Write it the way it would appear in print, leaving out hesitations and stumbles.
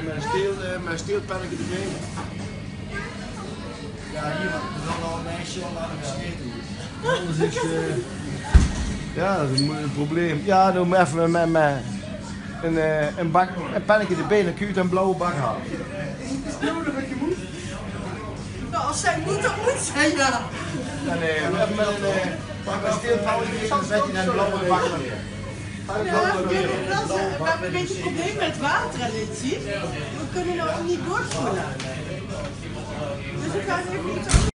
met een steelpannetje erbij. Ja, hier, er zal al een meisje al aan de scheet doen. Anders is ja, dat is een probleem. Ja, doe maar even met een pannetje erbij, dan kun je het een blauwe bak halen. Is het nodig wat je moet? Nou, als zij niet, dan moet zij ja. Nee, even met een steelpannetje, dan zet je een blauwe bak neer. We hebben een beetje een probleem met water en dit, zie. We kunnen nou niet doorspoelen. Dus ik ga even